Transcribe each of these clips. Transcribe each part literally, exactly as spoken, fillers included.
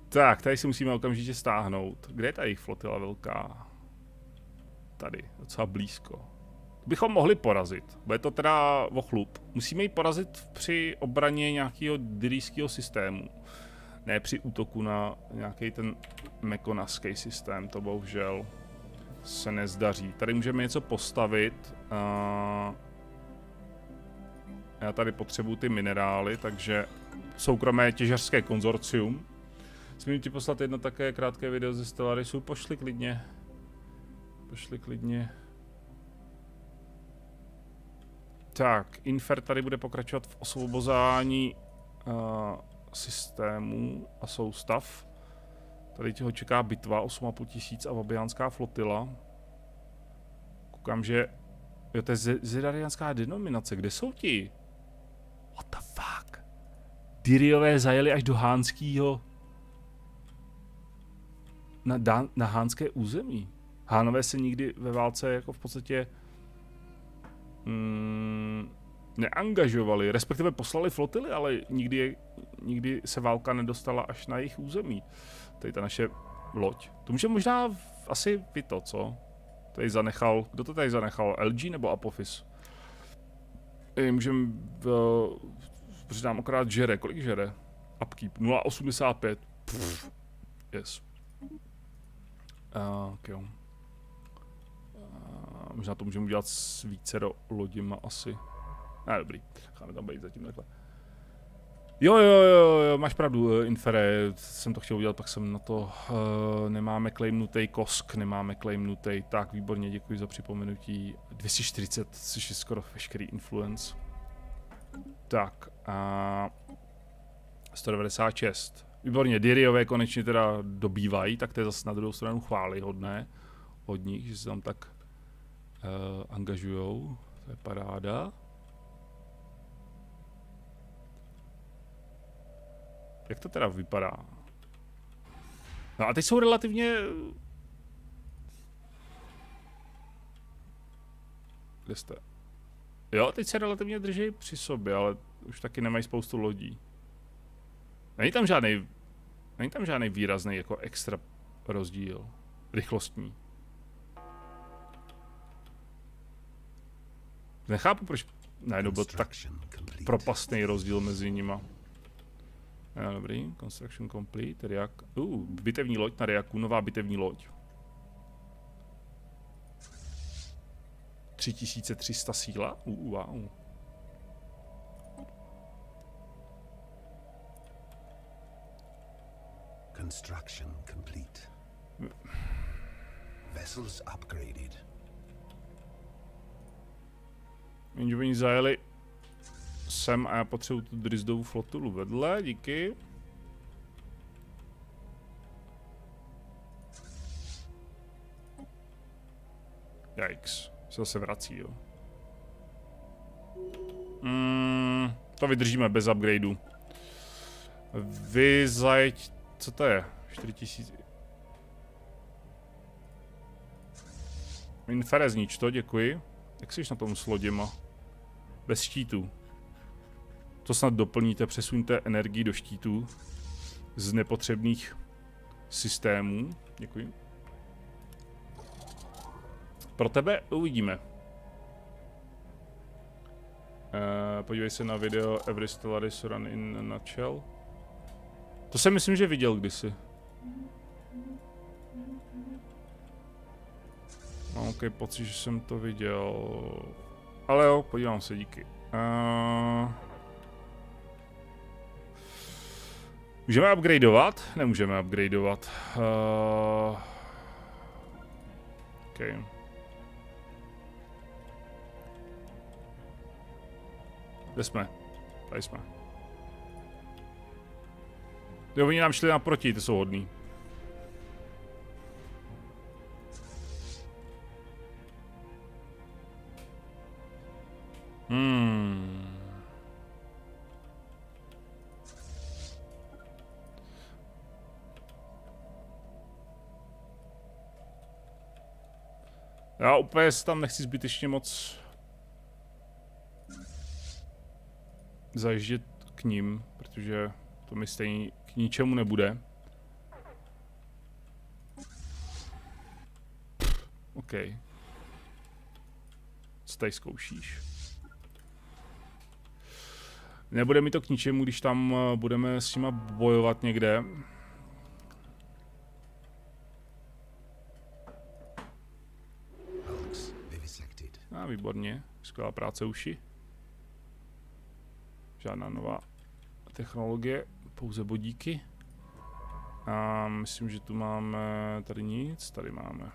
Tak, tady si musíme okamžitě stáhnout. Kde je ta jejich flotila velká? Tady, docela blízko. Bychom mohli porazit. Bude to teda ochlup. Musíme ji porazit při obraně nějakého dirijského systému. Ne při útoku na nějaký ten mekonaský systém, to bohužel se nezdaří. Tady můžeme něco postavit. Uh, já tady potřebuji ty minerály, takže soukromé těžařské konzorcium. Smím ti poslat jedno také krátké video ze Stellarisu. Pošli klidně. Pošli klidně. Tak, Infer tady bude pokračovat v osvobozání uh, systémů a soustav. Tady ho čeká bitva osm a půl tisíc a vabiánská flotila. Koukám, že... Jo, to je zedarianská denominace. Kde jsou ti? What the fuck? Diriové zajeli až do hánského... Na, dán, na hánské území. Hánové se nikdy ve válce jako v podstatě... Mm, neangažovali, respektive poslali flotily, ale nikdy, je, nikdy se válka nedostala až na jejich území. Tady ta naše loď. To může možná v, asi vy to, co? Tady zanechal, kdo to tady zanechal? L G nebo Apophis? Můžeme, protože nám akorát žere, kolik žere? Upkeep, nula osmdesát pět. Pff, yes. Uh, okay. Možná to můžeme udělat s více do lodima asi. Ne, dobrý. Cháme tam být zatím takhle. Jo, jo, jo, jo, máš pravdu, Infere, jsem to chtěl udělat, pak jsem na to, uh, nemáme claimnutej kosk, nemáme claimnutej, tak výborně, děkuji za připomenutí. dvě stě čtyřicet, což je skoro veškerý influence. Tak, a sto devadesát šest. Výborně, Diriové konečně teda dobývají, tak to je zase na druhou stranu chvályhodné od nich, že se tam tak uh, angažujou, to je paráda. Jak to teda vypadá? No a teď jsou relativně... Kde jste? Jo, teď se relativně drží při sobě, ale už taky nemají spoustu lodí. Není tam žádný, není tam žádný výrazný jako extra rozdíl. Rychlostní. Nechápu, proč najednou byl tak propastný rozdíl mezi nima. Ja, dobrý, construction complete, Reak. Uh, bitevní loď na Reaku, nová bitevní loď. tři tisíce tři sta síla? Uh, wow. Construction complete. Vessels upgraded. Jenže oni zajeli sem a já potřebuji tu Drizdovu flotilu vedle, díky. Yikes, se zase vrací, jo. Mm, to vydržíme bez upgradeu. Vy zajeď, co to je? čtyři tisíce. Infere znič to, děkuji. Jak jsi na tom s loděma? Bez štítů. To snad doplníte, přesuňte energii do štítů z nepotřebných systémů. Děkuji. Pro tebe uvidíme. Uh, podívej se na video Every Stellaris Run in a Nutshell. To jsem myslím, že viděl kdysi. Mám ok pocit, že jsem to viděl. Ale jo, podívám se, díky. Uh... Můžeme upgradeovat? Nemůžeme upgradeovat. Uh... OK. Kde jsme? Tady jsme. Jo, oni nám šli naproti, ty jsou hodný. Hmm. Já úplně se tam nechci zbytečně moc zajíždět k ním, protože to mi stejně k ničemu nebude. OK. Co tady zkoušíš? Nebude mi to k ničemu, když tam budeme s nima bojovat někde. A ah, výborně, skvělá práce uši. Žádná nová technologie, pouze bodíky. A myslím, že tu máme tady nic, tady máme.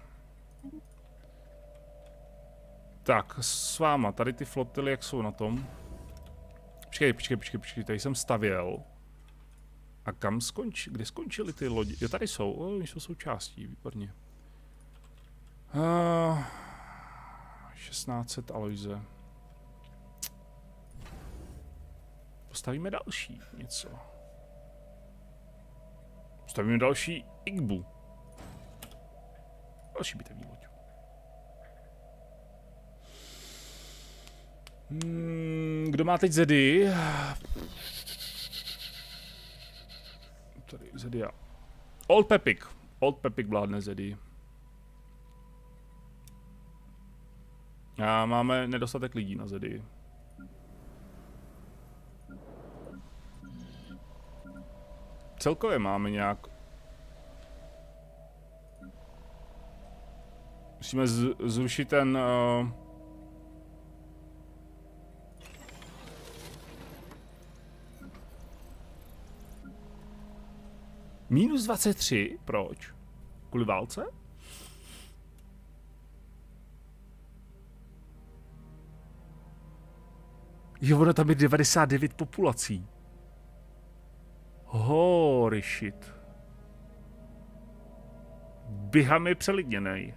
Tak, s váma, tady ty flotily, jak jsou na tom? Počkej, počkej, počkej, počkej, tady jsem stavěl. A kam skončí, kde skončily ty lodi? Jo, tady jsou, o, jsou součástí, výborně. Uh, šestnáct set Aloise. Postavíme další něco. Postavíme další Igbu. Další bitevní loď. Hmm, kdo má teď Zedy? Tady Zedia. Old Pepik. Old Pepik vládne Zedy. A máme nedostatek lidí na Zedy. Celkově máme nějak... Musíme z zrušit ten... Uh... Minus dvacet tři? Proč? Kvůli válce? Jo, ono tam je devadesát devět populací. Holy shit. Biham je přelidněnej.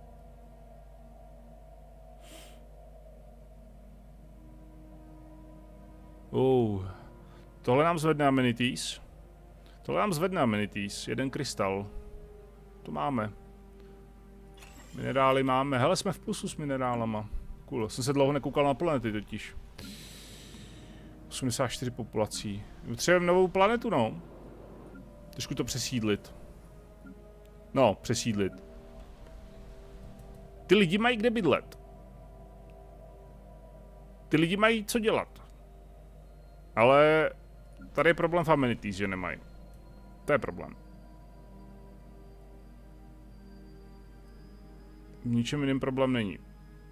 Oh. Tohle nám zvedne amenities. Tohle nám zvedne amenities. Jeden krystal. To máme. Minerály máme. Hele, jsme v plusu s minerálama. Cool. Jsem se dlouho nekoukal na planety totiž. osmdesát čtyři populací. Potřebujeme novou planetu, no. Trošku to přesídlit. No, přesídlit. Ty lidi mají kde bydlet. Ty lidi mají co dělat. Ale tady je problém v amenities, že nemají. To je problém. V ničem jiným problém není.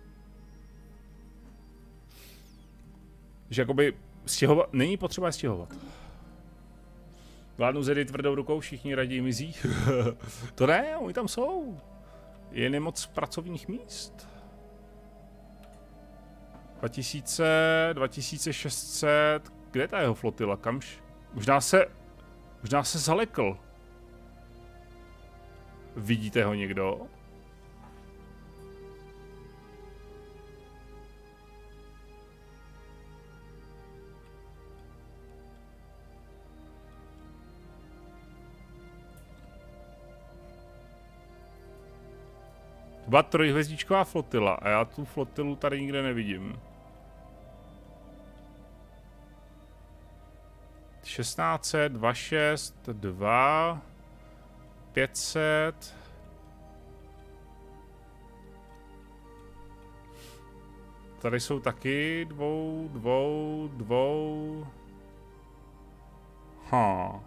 Že jakoby stěhovat, není potřeba je stěhovat. Vládnou Zedy tvrdou rukou, všichni raději mizí. To ne, oni tam jsou. Je nemoc pracovních míst. dva tisíce, dva tisíce šest set, kde je ta jeho flotila, kamž? Možná se, možná se zalekl. Vidíte ho někdo? To byla trojhvězdičková flotila a já tu flotilu tady nikde nevidím. šestnáct set, dvacet šest, dva, pět set. Tady jsou taky dvou, dvou, dvou. Ha.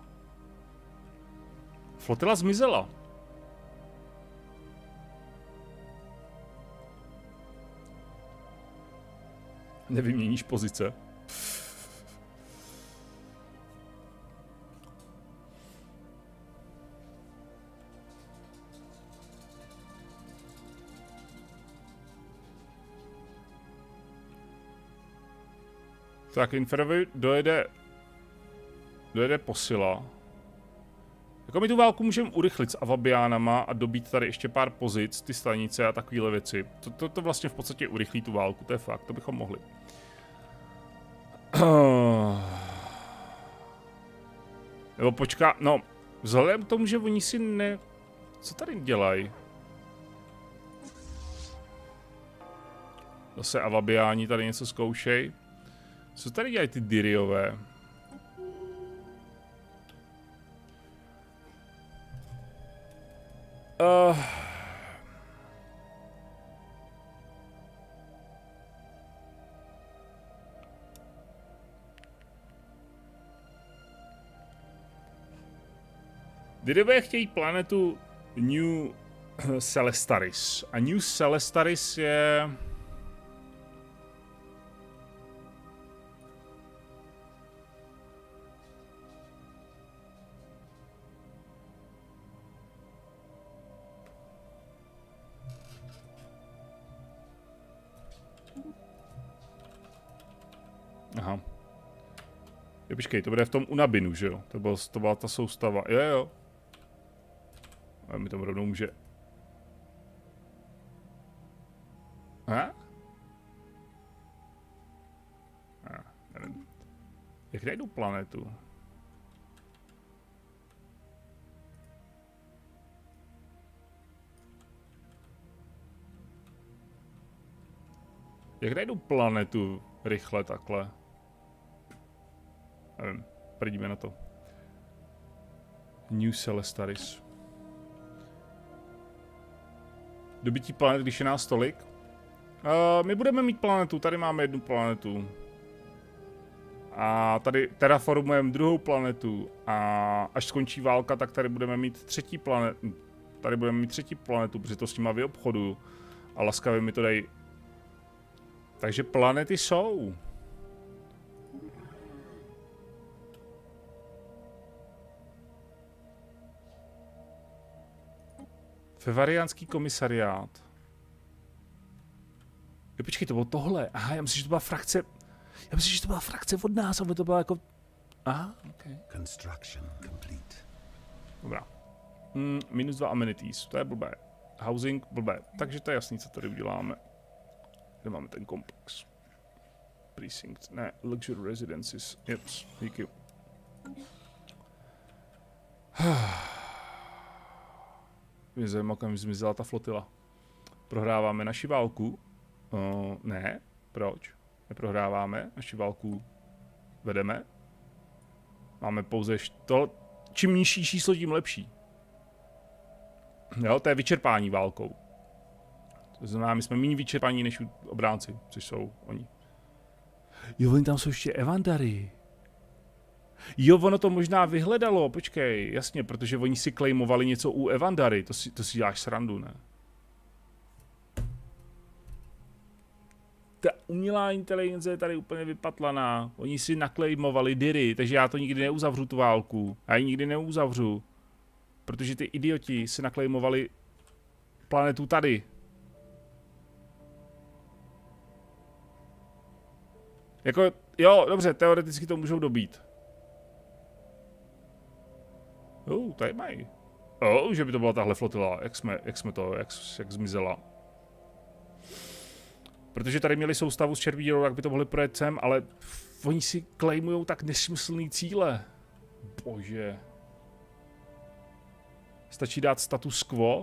Flotila zmizela. Nevyměníš pozice. Tak Inferovi dojede... Dojede posila. Jako my tu válku můžeme urychlit s Avabiánama a dobít tady ještě pár pozic, ty stanice a takovéhle věci. To, to, to vlastně v podstatě urychlí tu válku, to je fakt, to bychom mohli. Nebo počká, no, vzhledem k tomu, že oni si ne... Co tady dělají? Zase Avabiáni tady něco zkoušej. Co tady dělají ty Diriové? Uh, Lidé chtějí planetu New Celestaris. A New Celestaris je... Aha. Jo, počkej, to bude v tom Unabinu, že jo? To, byl, to byla ta soustava. Jo, jo. A mi tam rovnou může... Aha? Ah, nevím. Jak najdu planetu? Jak najdu planetu rychle takhle? Nevím, prdíme na to. New Celestaris. Dobytí planet, když je nás tolik. Uh, my budeme mít planetu, tady máme jednu planetu. A tady terraformujeme druhou planetu. A až skončí válka, tak tady budeme mít třetí planetu. Tady budeme mít třetí planetu, protože to s nima vyobchoduju. A laskavě mi to dají. Takže planety jsou. Fevariánský komisariát. Jo, počkej, to bylo tohle. Aha, já myslím, že to byla frakce. Já myslím, že to byla frakce od nás, ale to byla jako... Aha, okay. Construction complete. Dobrá. Mm, minus dva amenities, to je blbé. Housing, blbé. Takže to je jasný, co tady uděláme. Kde máme ten komplex? Precinct, ne, luxury residences. Yep, díky. Mě zajímá, kam zmizela ta flotila. Prohráváme naši válku? Uh, ne, proč? Neprohráváme, naši válku vedeme. Máme pouze to, čím nižší číslo, tím lepší. Jo, to je vyčerpání válkou. To znamená, my jsme méně vyčerpaní než obránci, což jsou oni. Jo, oni tam jsou ještě Evandary. Jo, ono to možná vyhledalo, počkej, jasně, protože oni si claimovali něco u Evandary, to si, to si děláš srandu, ne? Ta umělá inteligence je tady úplně vypatlaná, oni si naklejmovali Diry, takže já to nikdy neuzavřu tu válku, já ji nikdy neuzavřu, protože ty idioti si naklejmovali planetu tady. Jako, jo, dobře, teoreticky to můžou dobít. Oh, tady mají. Oh, že by to byla tahle flotila, jak jsme, jak jsme to, jak, jak zmizela. Protože tady měli soustavu s červí dírou, jak by to mohli projet sem, ale oni si claimujou tak nesmyslný cíle. Bože. Stačí dát status quo.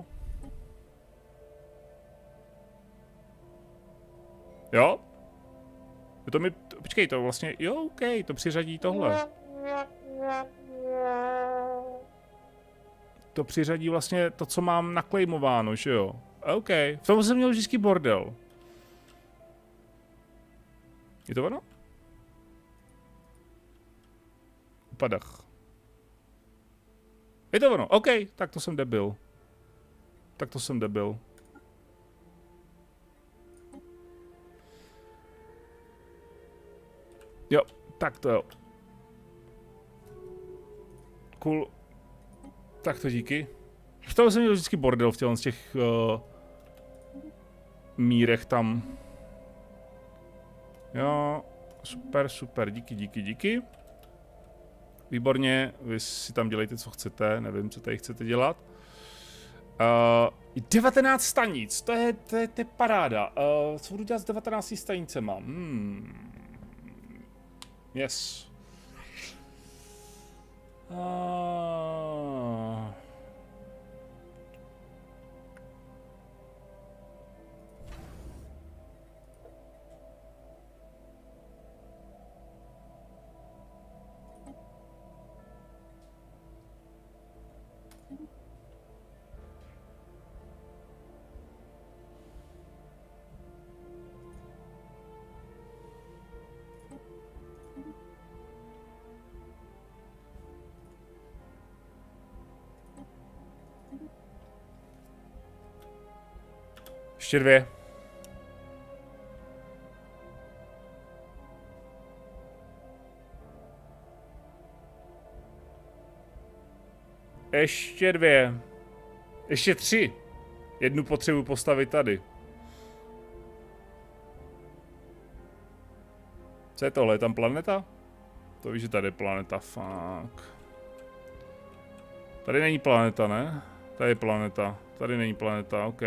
Jo? To mi, počkej, to vlastně, jo, OK, to přiřadí tohle. To přiřadí vlastně to, co mám naklejmováno, že jo? OK, v tom jsem měl vždycky bordel. Je to ono? Upadach. Je to ono, OK, tak to jsem debil. Tak to jsem debil. Jo, tak to jo. Cool. Tak to díky. V tom jsem měl vždycky bordel v těch, z těch uh, mírech tam. Jo, super, super, díky, díky, díky. Výborně, vy si tam dělejte, co chcete, nevím, co tady chcete dělat. Uh, devatenáct stanic, to je, to je, to je paráda. Uh, co budu dělat s devatenácti stanicema? Hmm. Yes. Uh... Ještě dvě. Ještě dvě. Ještě tři. Jednu potřebuji postavit tady. Co je tohle? Je tam planeta? To víš, že tady je planeta. Fuck. Tady není planeta, ne? Tady je planeta. Tady není planeta, OK.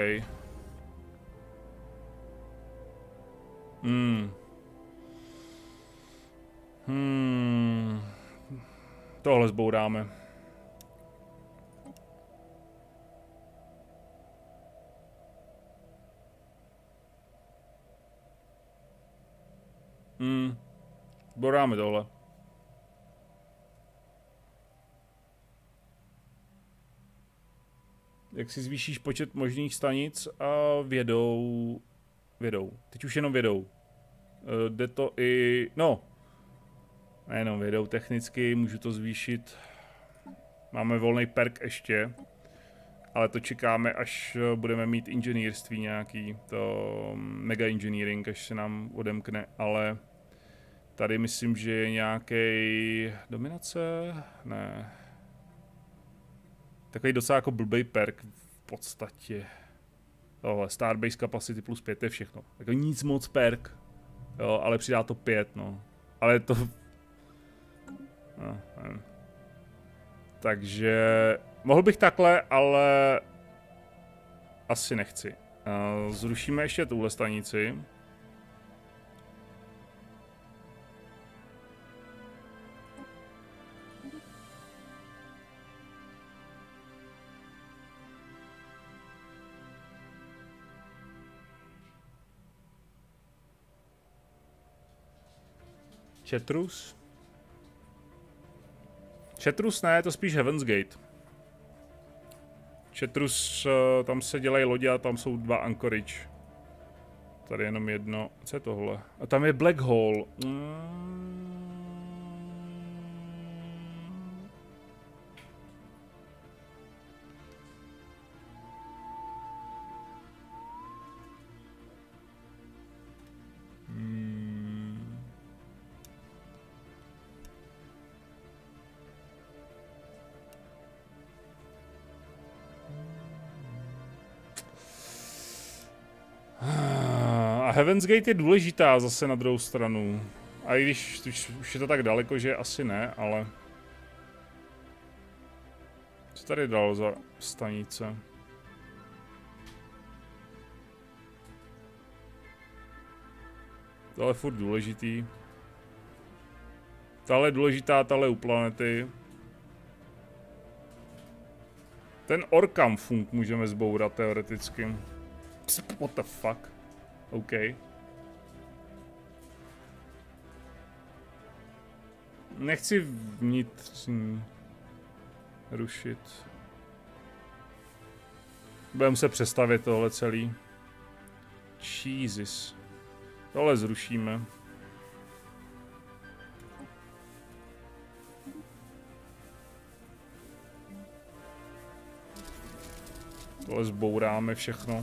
Hmm. Hmm. Tohle zbouráme. Hmm. Zbouráme tohle. Jak si zvýšíš počet možných stanic a vědou... Vědou. Teď už jenom vědou. E, jde to i... No. Nejenom vědou technicky, můžu to zvýšit. Máme volný perk ještě. Ale to čekáme, až budeme mít inženýrství nějaký. To mega engineering, až se nám odemkne. Ale tady myslím, že je nějaký dominace? Ne. Takový docela jako blbej perk v podstatě. Tohle, Starbase Capacity plus pět je všechno. Jako nic moc perk. Jo, ale přidá to pět, no. Ale to... No, nevím. Takže... Mohl bych takhle, ale... Asi nechci. Zrušíme ještě tuhle stanici. Chatrus? Chatrus ne, je to spíš Heaven's Gate. Chatrus, tam se dělají lodě a tam jsou dva Anchorage. Tady jenom jedno. Co je tohle? A tam je Black Hole. Mm. A Heaven's Gate je důležitá zase na druhou stranu. A i když už, už je to tak daleko, že asi ne, ale... Co tady dalo za stanice? Tohle je furt důležitý. Tahle je důležitá, tahle u planety. Ten Orkamfunk můžeme zbourat teoreticky. What the fuck? OK. Nechci vnitřní rušit. Budeme se přestavit tohle celý. Jesus. Tohle zrušíme. Tohle zbouráme všechno.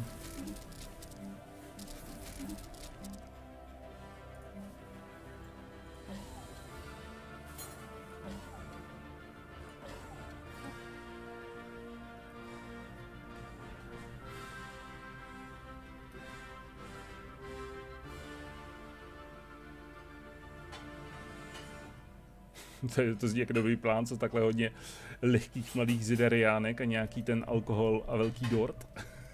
To, je, to zní jak dobrý plán, co takhle hodně lehkých mladých zidariánek a nějaký ten alkohol a velký dort.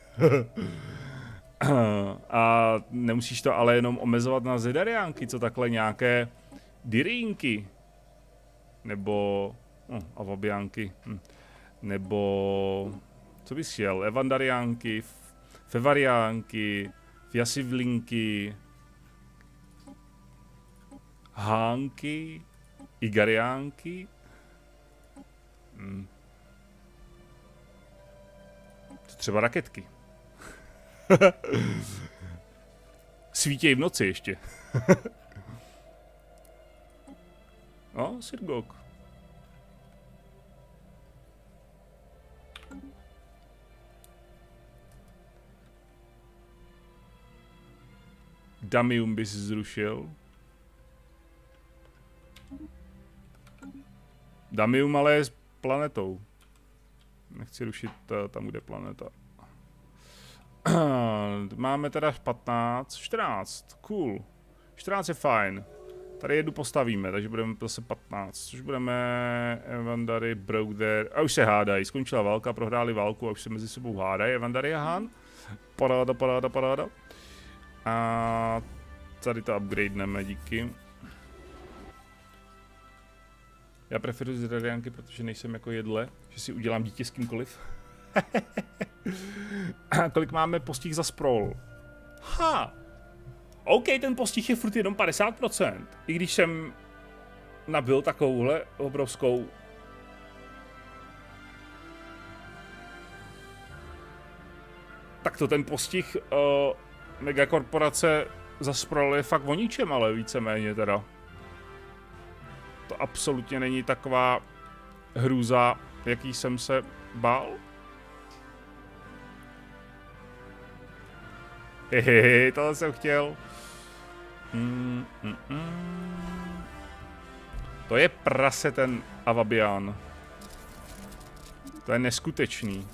A nemusíš to ale jenom omezovat na zidariánky, co takhle nějaké dirínky. Nebo... No, avabiánky. Hm. Nebo... Co bys chtěl? Evandariánky, fevariánky, fiasivlinky, hánky, igariánky. Hmm. To třeba raketky. Svítěj v noci ještě. No, Sirgok. Damium bys zrušil. Damium ale je s planetou. Nechci rušit uh, tam, kde je planeta. Máme teda patnáct, čtrnáct, cool. čtrnáct je fajn. Tady jednu postavíme, takže budeme zase patnáct, což budeme Evandary, Brother, a už se hádají, skončila válka, prohráli válku a už se mezi sebou hádají, Evandary a Han. Paráda, paráda, paráda. A tady to upgradeneme, díky. Já preferuji z radiánky, protože nejsem jako jedle, že si udělám dítě s kýmkoliv. Kolik máme postih za sprawl? Ha! OK, ten postih je furt jenom padesát procent. I když jsem nabil takovouhle obrovskou... Tak to ten postih uh, megakorporace za sprawl je fakt o ničem, ale víceméně teda. To absolutně není taková hrůza, jaký jsem se bál. Hehehe, tohle jsem chtěl. Mm, mm, mm. To je prase ten Avabian. To je neskutečný.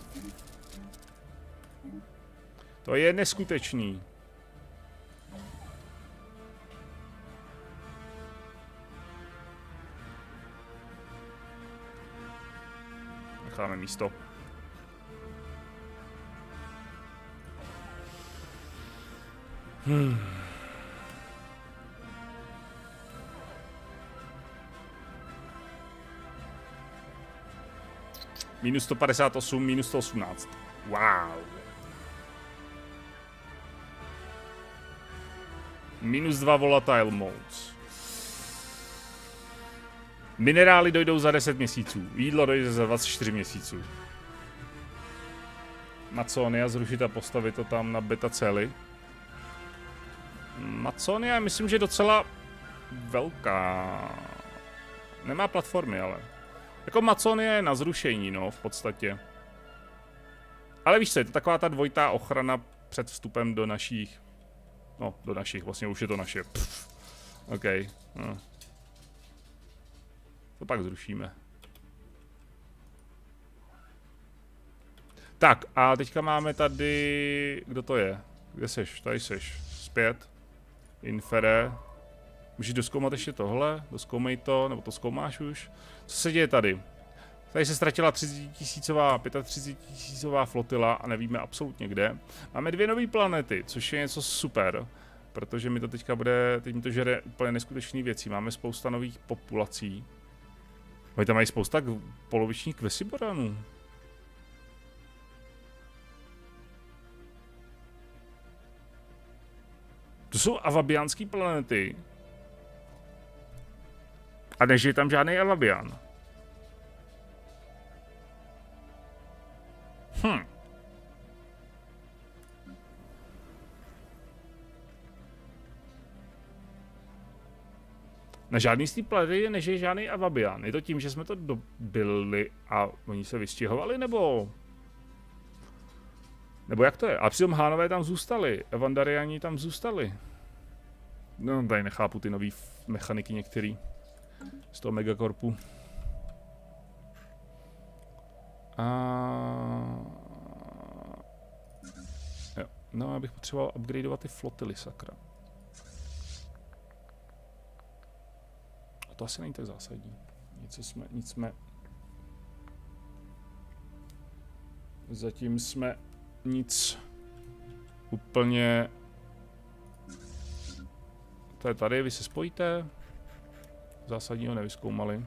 To je neskutečný. Necháme místo. Hmm. Minus sto padesát osm, minus sto osmnáct. Wow. Minus dva volatile modes. Minerály dojdou za deset měsíců. Jídlo dojde za dvacet čtyři měsíců. Maconia zrušit a postavit to tam na beta cely. Maconia myslím, že docela velká. Nemá platformy, ale. Jako Maconia je na zrušení, no, v podstatě. Ale víš co, je to taková ta dvojitá ochrana před vstupem do našich. No, do našich, vlastně už je to naše. Pff. OK. No. To pak zrušíme. Tak, a teďka máme tady... Kdo to je? Kde seš? Tady seš. Zpět. Infere. Můžeš doskoumat ještě tohle? Doskoumej to, nebo to zkoumáš už? Co se děje tady? Tady se ztratila třicetitisícová, třicetitisícová flotila a nevíme absolutně kde. Máme dvě nové planety, což je něco super. Protože mi to teďka bude, teď mi to žere úplně neskutečné věci. Máme spousta nových populací. Oni tam mají spousta polovičních kvesiboranů. To jsou avabiánské planety. A nežije tam žádný avabián. Hm. Na žádný z té planety nežije žádný avabián. Je to tím, že jsme to dobili a oni se vystěhovali, nebo... Nebo jak to je? A přitom Hánové tam zůstali, Evandariani tam zůstali. No, tady nechápu ty nový mechaniky některý z toho megakorpu. A... Jo. No, já bych potřeboval upgradeovat ty flotily, sakra. A to asi není tak zásadní. Nic jsme, nic jsme... Zatím jsme nic úplně... To je tady, vy se spojíte. Zásadního nevyzkoumali.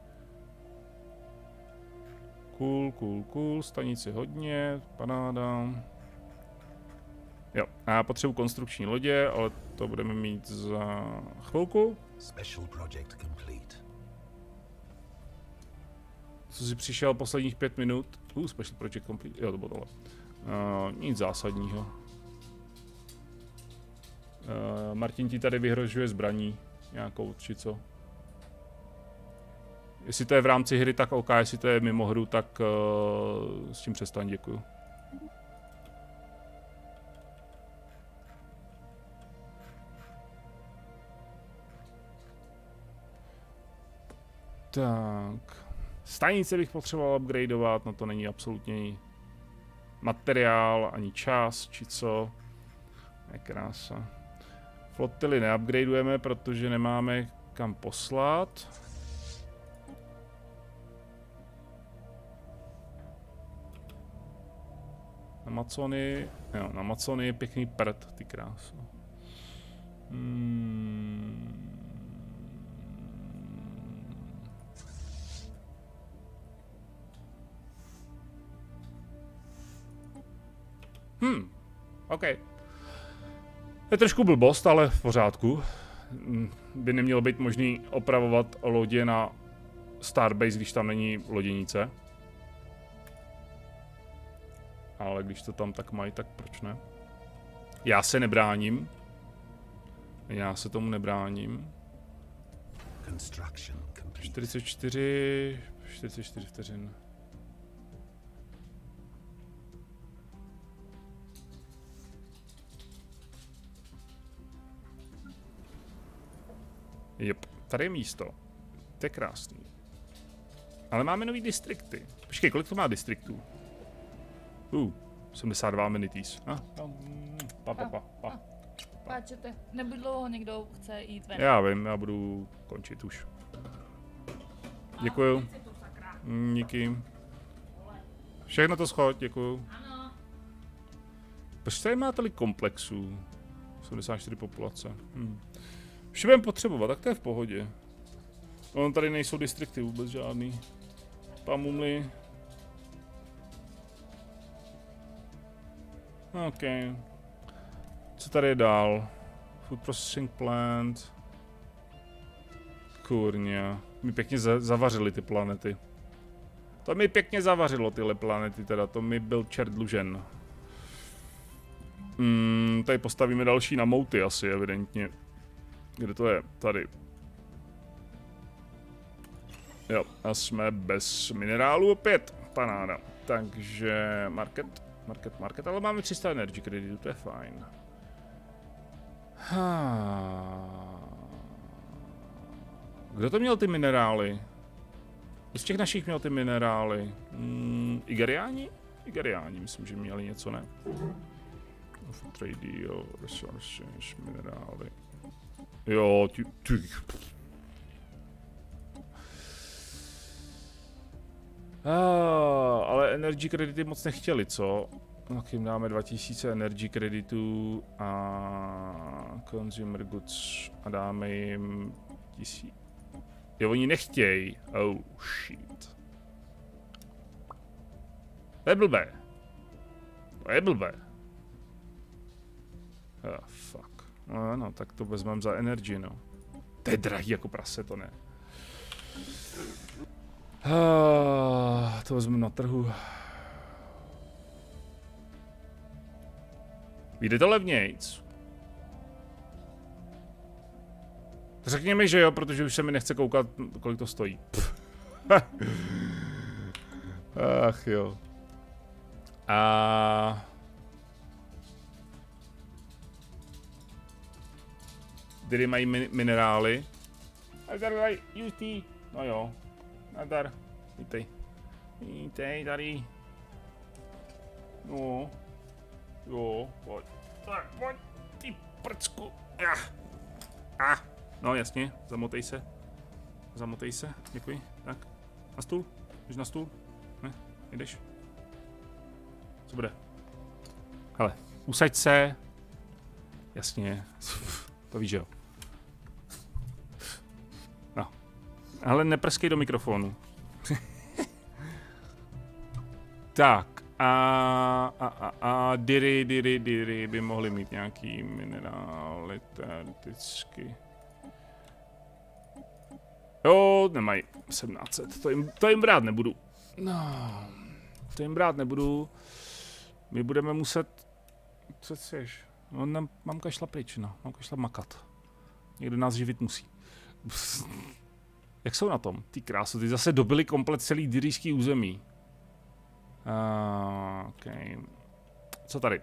Cool, cool, cool, stanici hodně, paráda. Jo, a já potřebuji konstrukční lodě, ale to budeme mít za chvilku. Special project complete. Co si přišel posledních pět minut? Uh, special project complete, jo, to bylo tohle. Uh, nic zásadního. Uh, Martin ti tady vyhrožuje zbraní nějakou, či co? Jestli to je v rámci hry, tak OK, jestli to je mimo hru, tak uh, s tím přestaň, děkuju. Tak. Stanice bych potřeboval upgradeovat, no to není absolutně materiál, ani čas, či co. Je krása. Flotily neupgradeujeme, protože nemáme kam poslat. Amazony, jo, na Amazony je pěkný prd, ty kráso. Hmm. Hmm, OK. Je trošku blbost, ale v pořádku. By nemělo být možný opravovat lodě na Starbase, když tam není loděnice. Ale když to tam tak mají, tak proč ne? Já se nebráním. Já se tomu nebráním. čtyřicet čtyři, čtyřicet čtyři vteřin. Jep, tady je místo. To je krásný. Ale máme nový distrikty. Počkej, kolik to má distriktů? Uh, sedmdesát dva amenities. Ah, pa, pa, pa, pa. Páčete, nebuď dlouho, někdo chce jít ven. Já vím, já budu končit už. Děkuju. Díky. Všechno to schod, děkuju. Ano. Proč tady má tolik komplexů? sedmdesát čtyři populace. Hm. Už budeme potřebovat, tak to je v pohodě. No, tady nejsou distrikty vůbec žádný. Pamumli. OK. Co tady je dál? Food processing plant. Kurňa. Mi pěkně za zavařili ty planety. To mi pěkně zavařilo tyhle planety, teda to mi byl čert dlužen. Hmm, tady postavíme další na mouty asi, evidentně. Kde to je? Tady. Jo, a jsme bez minerálu opět. Panáda. Takže market, market, market, ale máme tři sta energy kreditů, to je fajn. Kdo to měl ty minerály? Z těch našich měl ty minerály. Hmm, Igeriáni? Igeriáni, myslím, že měli něco, ne? Trade deal, resources, minerály. Jo, ty, ty. Ah, ale energy kredity moc nechtěli, co? Tak jim dáme dva tisíce energy kreditů a consumer goods a dáme jim tisíc. Jo, oni nechtějí. Oh shit. To je blbé. To je blbé. Ah, fuck. No, no, tak to vezmeme za energy, no. To je drahý jako prase, to ne. Ah, to vezmeme na trhu. Vyjde to levnějc. Řekněme, že jo, protože už se mi nechce koukat, kolik to stojí. Ach jo. A... Tady mají min minerály. A tady mají U T. No jo. Nadar. Vítej. Vítej tady. No. Jo, pojď. Pojď, ty prcku. Ah. Ah. No jasně, zamotej se. Zamotej se, děkuji. Tak, na stůl? Jdeš na stůl? Ne, jdeš. Co bude? Hele, usaď se. Jasně, to víš, že jo. No, ale neprskej do mikrofonu. Tak, a, a, a, a diry, diry, diry by mohly mít nějaký minerály teoreticky. Jo, nemají sedmnáct set, to jim, to jim brát nebudu. No, to jim brát nebudu. My budeme muset... Co chceš? No, ne, mám kašla pryč, no, mám kašla makat. Někdo nás živit musí. Jak jsou na tom? Ty krásu, ty zase dobili komplet celý dirijský území. Uh, okay. Co tady?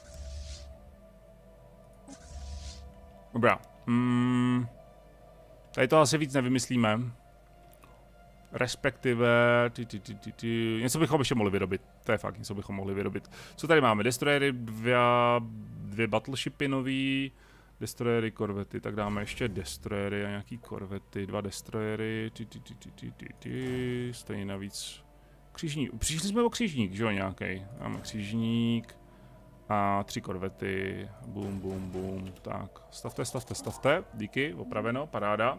Dobrá. Mm. Tady to asi víc nevymyslíme. Respektive, ty, ty, ty, ty, ty. Něco bychom ještě mohli vyrobit. To je fakt, něco bychom mohli vyrobit. Co tady máme? Destroyery, dvě, dvě battleshipy nový. Destroyery, korvety, tak dáme ještě destroyery a nějaký korvety. Dva destroyery, ty, ty, ty, ty, ty, ty, ty. Stejně navíc. Křížník, přišli jsme o křížník, že jo, nějaký. Máme křížník. A tři korvety. Boom, boom, boom. Tak, stavte, stavte, stavte. Díky, opraveno, paráda.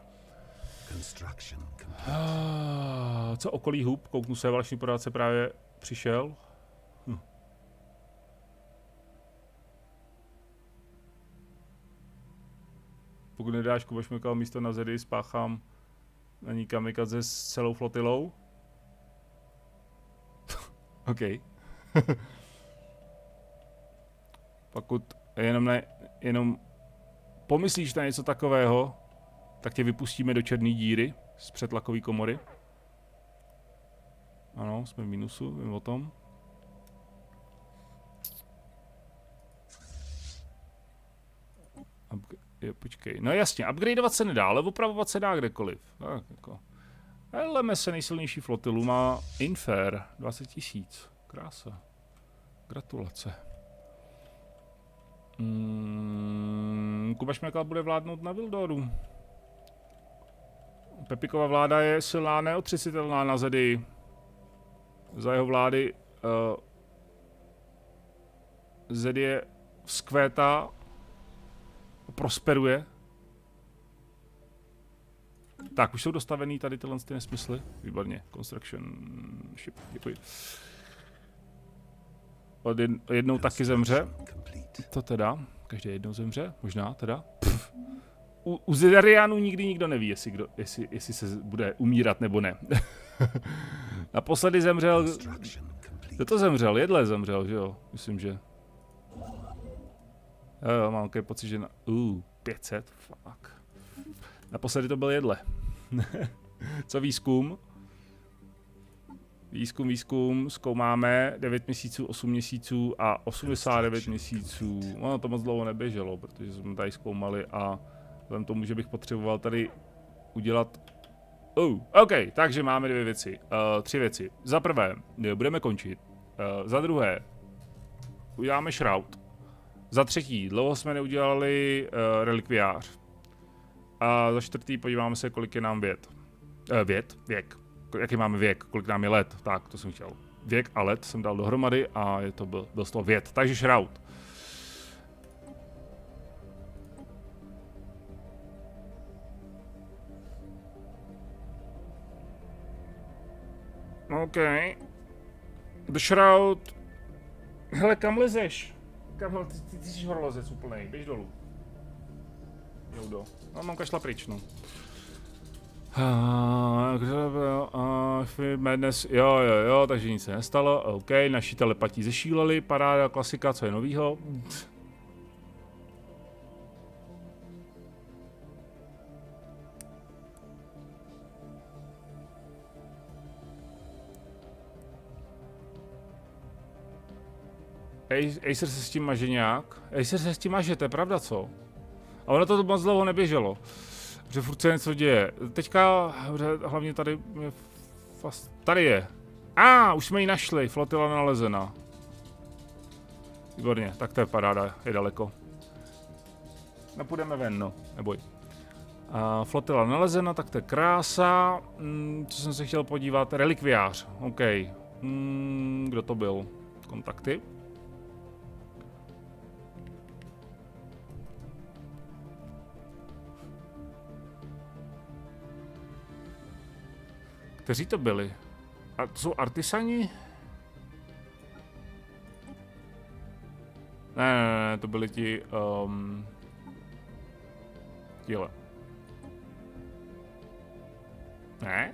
Ah, co okolí hub? Kouknu se, válečný poradce právě přišel. Hm. Pokud nedáš Kubašmekal místo na Zedy, spáchám na ní kamikaze s celou flotilou. OK. Pokud jenom, ne, jenom pomyslíš na něco takového, tak tě vypustíme do černé díry z přetlakové komory. Ano, jsme v minusu, vím o tom. Upg je, počkej, no jasně, upgradeovat se nedá, ale opravovat se dá kdekoliv. Tak, jako. L M S nejsilnější flotilu má Infer, dvacet tisíc, krása. Gratulace. Hmm, Kubašmekal bude vládnout na Vildoru. Pepikova vláda je silná, neotřesitelná na Zedy. Za jeho vlády uh, Zedy je vzkvétá, prosperuje. Tak, už jsou dostavený tady tyhle ty nesmysly. Výborně. Construction ship, děkuji. Od jednou taky zemře. To teda, každý jednou zemře, možná teda. Pff. U, u Zedariánů nikdy nikdo neví, jestli, kdo, jestli, jestli se bude umírat nebo ne. Naposledy zemřel... Kdo to zemřel? Jedle zemřel, že jo? Myslím, že... Jo, jo, mám takový pocit, že na... Uh, pět set? Fuck. Naposledy to byl Jedle. Co výzkum? Výzkum, výzkum, zkoumáme devět měsíců, osm měsíců a osmdesát devět měsíců. Ono to moc dlouho neběželo, protože jsme tady zkoumali a vzhledem tomu, že bych potřeboval tady udělat... Uh, OK, takže máme dvě věci, uh, tři věci. Za prvé, budeme končit. Uh, za druhé, uděláme shroud. Za třetí, dlouho jsme neudělali uh, relikviář. A za čtvrtý, podíváme se, kolik je nám věd. Uh, věd, věk. Jaký máme věk, kolik nám je let, tak to jsem chtěl. Věk a let jsem dal dohromady a je to byl, byl z toho věd, takže shroud. OK. The shroud. Hele, kam lezeš? Kam, ty, ty, ty jsi horolezec úplnej, běž dolů. Joudo. No, mám kašla pryč, no. Madness, jo, jo, jo, takže nic se nestalo, OK, naši telepatí zešíleli, paráda, klasika, co je novýho. Acer se s tím maže nějak? Acer se s tím maže, to je pravda, co? A ono to moc dlouho neběželo. Že furt se něco děje. Teďka, hlavně tady je fast... Tady je. A, ah, už jsme ji našli, flotila nalezena. Výborně, tak to je paráda, je daleko. No půjdeme ven, no, neboj. A flotila nalezena, tak to je krása. Hmm, co jsem se chtěl podívat, relikviář, OK. Hmm, kdo to byl? Kontakty. Kteří to byli? A to jsou artisani? Ne, ne, ne, to byli ti... Um, Tíhle. Ne?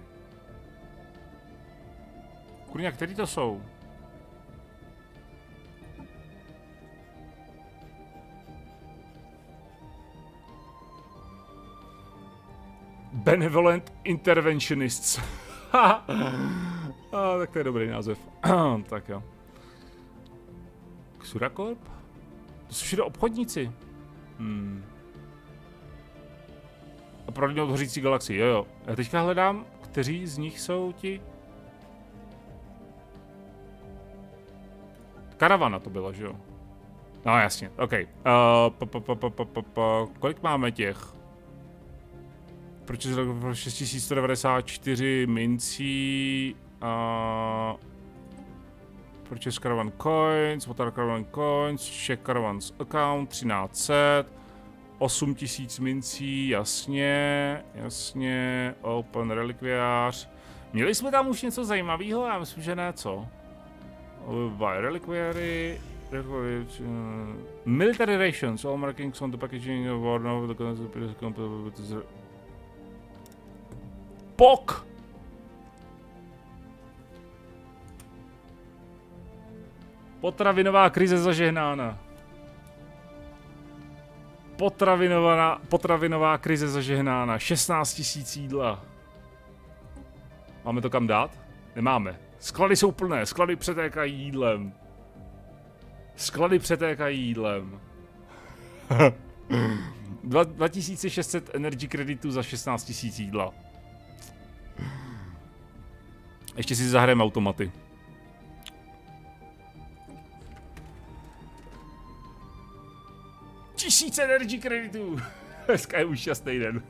Kurňa, kteří to jsou? Benevolent Interventionists. A, tak to je dobrý název. Tak jo. Xuracorp? To jsou všude obchodníci. Hmm. prohlídnout hořící galaxii, jo jo. Já teďka hledám, kteří z nich jsou ti... Karavana to byla, že jo? No jasně, ok. Uh, pa, pa, pa, pa, pa, pa, pa. Kolik máme těch? Proč šest tisíc sto devadesát čtyři mincí a... Purchase Caravan Coins, Water Caravan Coins, Check Caravan's Account, třináct set, osm tisíc mincí, jasně, jasně, Open Relikviář. Měli jsme tam už něco zajímavého? Já myslím, že ne, co? Buy Reliquary, Military Rations, all markings on the packaging of war, no, the Pok! Potravinová krize zažehnána. Potravinová, potravinová krize zažehnána. šestnáct tisíc jídla. Máme to kam dát? Nemáme. Sklady jsou plné, sklady přetékají jídlem. Sklady přetékají jídlem. dva tisíce šest set energy kreditů za šestnáct tisíc jídla. Ještě si zahrajeme automaty. Tisíc energy kreditů. Dneska je už šťastný den.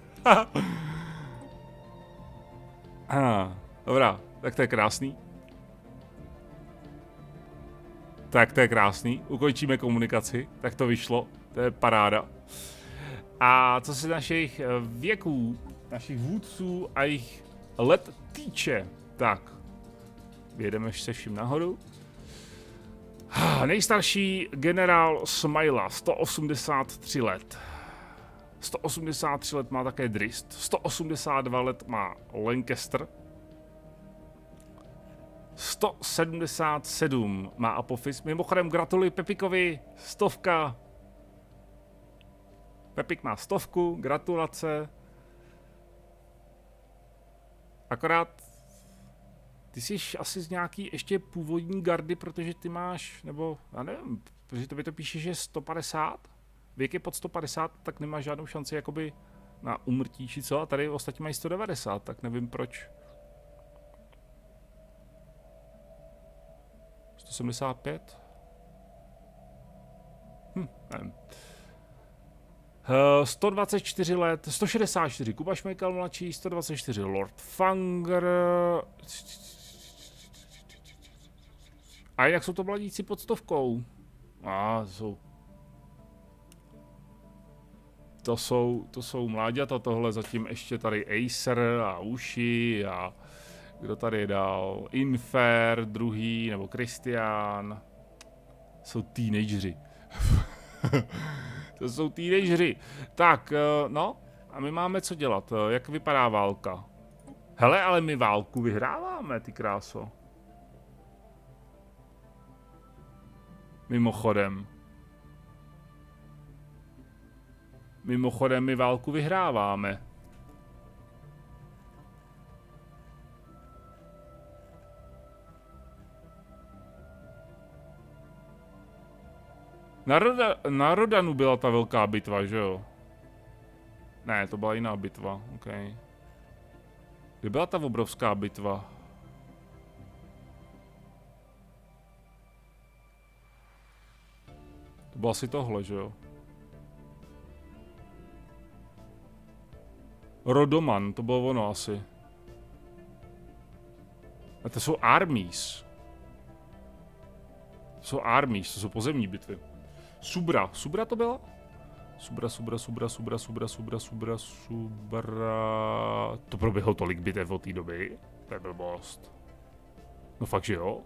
ah, dobrá, tak to je krásný. Tak to je krásný. Ukončíme komunikaci. Tak to vyšlo. To je paráda. A co se našich věků, našich vůdců a jejich let týče, tak vyjedeme se vším nahoru. Nejstarší generál Smaila, sto osmdesát tři let. sto osmdesát tři let má také Drist. sto osmdesát dva let má Lancaster. sto sedmdesát sedm má Apophis. Mimochodem gratuluji Pepikovi, stovka. Pepik má stovku, gratulace. Akorát ty jsi asi z nějaký ještě původní gardy, protože ty máš, nebo já nevím, protože to by to píše, že je sto padesát. Věk je pod sto padesát, tak nemáš žádnou šanci jakoby na úmrtí či co. A tady ostatní mají sto devadesát, tak nevím proč. sto sedmdesát pět? Hm, nevím. Uh, sto dvacet čtyři let, sto šedesát čtyři, Kuba Šmejkal mladší, sto dvacet čtyři, Lord Fanger. A jak jsou to mladíci pod stovkou? A, jsou. To jsou, to jsou mláďata, tohle zatím ještě tady Acer a Uši a kdo tady je dál? Infer, druhý, nebo Christian. Jsou teenageři. To jsou teenageři. Tak, no, a my máme co dělat? Jak vypadá válka? Hele, ale my válku vyhráváme, ty kráso. Mimochodem. Mimochodem, my válku vyhráváme. Na, Roda, na Rodanu byla ta velká bitva, že jo? Ne, to byla jiná bitva, ok. Kde byla ta obrovská bitva? To bylo asi tohle, že jo? Rodoman, to bylo ono asi. A to jsou armies. To jsou armies, to jsou pozemní bitvy. Subra, Subra to byla? Subra, Subra, Subra, Subra, Subra, Subra, Subra, Subra... To proběhlo tolik bitev od té doby? To je blbost. No fakt, že jo?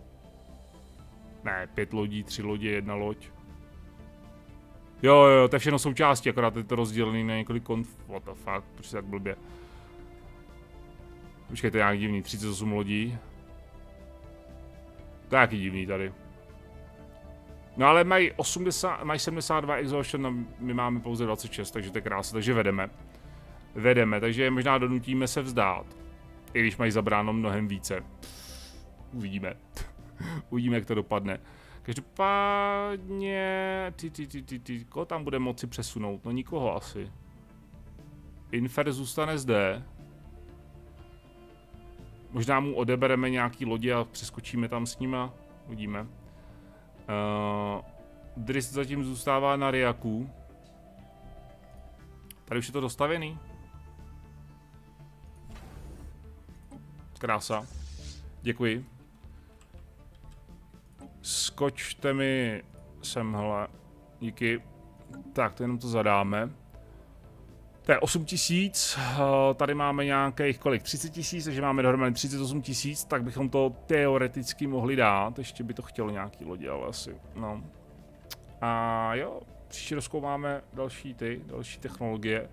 Ne, pět lodí, tři lodě, jedna loď. Jo, jo, to je všechno součástí, akorát je to rozdělený na několik konf... What the fuck, proč je tak blbě? Počkej, to je nějak divný, třicet osm lodí. To je nějaký divný tady. No ale mají osmdesát, mají sedmdesát dva exhaustion a my máme pouze dvacet šest, takže to je krásné, takže vedeme. Vedeme, takže možná donutíme se vzdát. I když mají zabráno mnohem více. Uvidíme. Uvidíme, jak to dopadne. Každopádně... Ty, ty, ty, ty, ty, koho tam bude moci přesunout? No nikoho asi. Infer zůstane zde. Možná mu odebereme nějaký lodi a přeskočíme tam s nima. Uvidíme. Uh, Drist zatím zůstává na Riaku. Tady už je to dostavěný. Krása. Děkuji. Skočte mi semhle. Díky. Tak, to jenom to zadáme. To je osm tisíc, tady máme nějakých kolik, třicet tisíc, takže máme dohromady třicet osm tisíc, tak bychom to teoreticky mohli dát, ještě by to chtělo nějaký lodi, ale asi, no. A jo, příští rozkoumáme další ty, další technologie.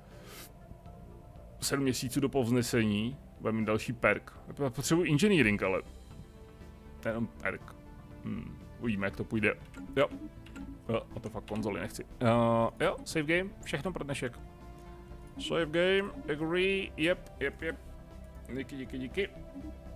sedm měsíců do povznesení, budeme mít další perk. Potřebuji engineering, ale to je jenom perk. Hmm, uvidíme, jak to půjde. Jo. Jo, a to fakt konzoli nechci. Uh, jo, save game, všechno pro dnešek. Save game, agree, yep, yep, yep. Díky, díky, díky.